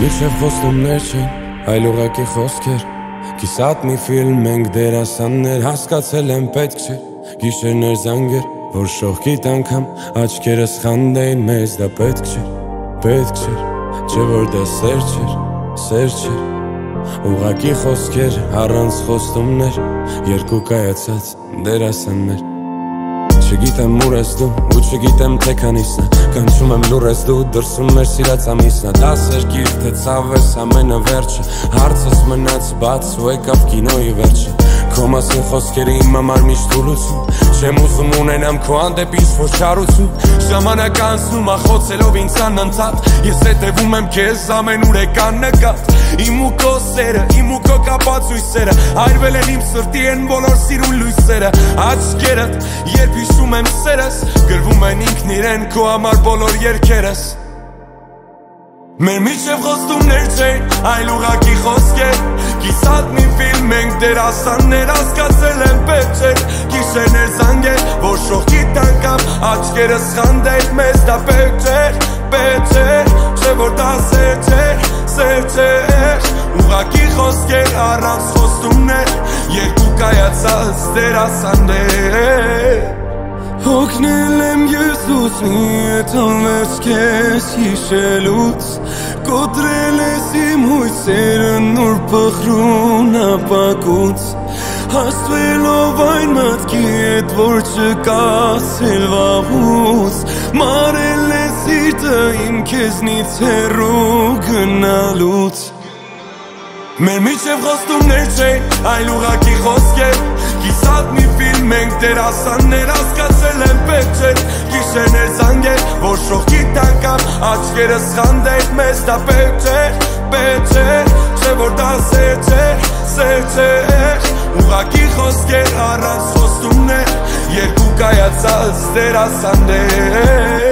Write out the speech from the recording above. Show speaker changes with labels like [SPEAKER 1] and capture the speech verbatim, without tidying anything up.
[SPEAKER 1] Մինչև խոստումներ չեն, այլ ուղղակի խոսքեր Կիսատ մի ֆիլմ ենք դերասաններ Հասկացել եմ պետք չէ Գիշերներ զանգեր, որ շողքիդ անգամ Աչքերս խանդեին մեզ դա պետք չէր Պետք չէր, չէ որ դա սեր չէր, սեր չէր Ուղղակի խոսքեր, առանց խոստումներ Երկու կայացած դերասաններ Չգիտեմ ուր ես դու, ու չգիտեմ թե քանիսն է Կանչում եմ լուր ես դու, դրսում մեր սիրած ամիսն է Դասեր գիր, թե ցավ ես ամենը վերջը Հարցս մնաց բաց ու եկավ կինոյի վերջը Քո մասին խոսքերը իմ համար միշտ ուլուցում Չեմ ուզում ունենամ քո հանդեպ ինչ-որ չարություն Ժամանակ անցնում ախոցելով ինձ անընդհատ Ես հետևում եմ քեզ ամենուր եկան նկատ Իմ ու քո սերը, իմ ու քո կապացույցերը Այրվել են իմ սրտի են բոլոր սիրուն լույսերը Աչքերդ, երբ հիշում եմ սերս Գրվում են ինքն իրեն քո համար բոլոր երգերս Մեր միջև խոստումներ չէին, այլ ուղղակի խոսքեր Կիսատ մի ֆիլմ ենք դերասաններ Հասկացել եմ պետք չէր Գիշերներ զանգեր, որ շողքիդ անգամ Աչքերս խանդեին մեզ դա պետք չէր Պետք չէր, չէ որ դա սեր չէր, սեր չէր Ուղղակի խոսքեր, առանց խոստումներ Երկու կայացած դերասաններ Հոգնել եմ ես ուսնի էտ անվերջ կեզ հիշելուց Կոտրել ես իմ հույսերը նոր պխրուն ապակուց Հաստվելով այն մատքի էտ, որ չկասել վաղուց Մարել ես սիրտը իմ քեզնից հեռու գնալուց Մեր միջև խոստումներ չէին, այլ ուղղակի խոսքեր Կիսատ մի ֆիլմ ենք դերասաններ Հասկացել եմ պետք չէր Գիշերներ զանգեր, որ շողքիդ անգամ Աչքերս խանդեին մեզ դա պետք չէր Պետք չէր, չէ որ դա սեր չէր, սեր չէր Ուղղակի խոսքեր, առանց խոստումներ Երկու կայացած դերասաններ